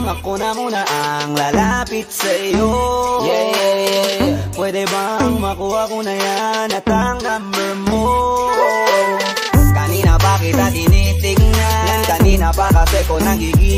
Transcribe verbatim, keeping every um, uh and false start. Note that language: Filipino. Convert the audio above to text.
bang ako na muna ang lalapit sa'yo? Yeah, yeah, yeah. Pwede bang makuha ko na yan at ang number mo? Kanina pa kita tinitignan, kanina pa kasi ko nagigil